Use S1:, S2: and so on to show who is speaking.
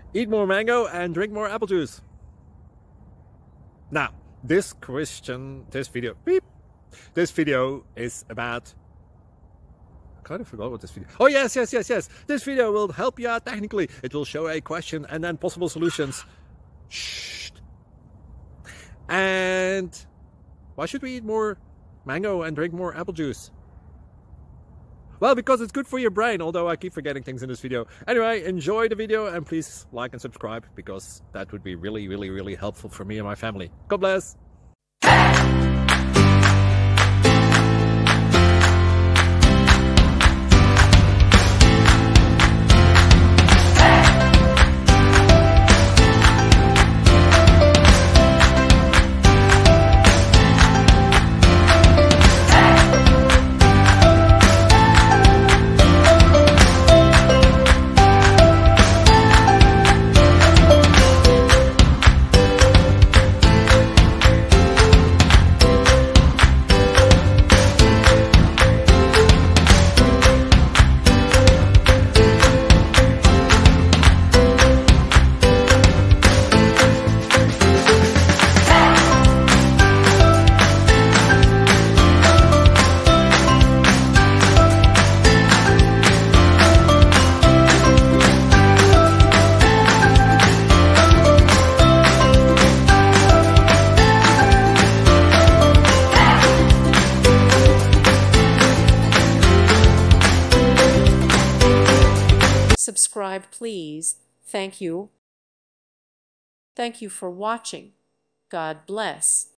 S1: Eat more mango and drink more apple juice. Now, this video is about... I kind of forgot what this video... Oh, yes. This video will help you out technically. It will show a question and then possible solutions. Shh. And why should we eat more mango and drink more apple juice? Well, because it's good for your brain, although I keep forgetting things in this video. Anyway, enjoy the video and please like and subscribe, because that would be really, really, really helpful for me and my family. God bless!
S2: Subscribe, please. Thank you. Thank you for watching. God bless.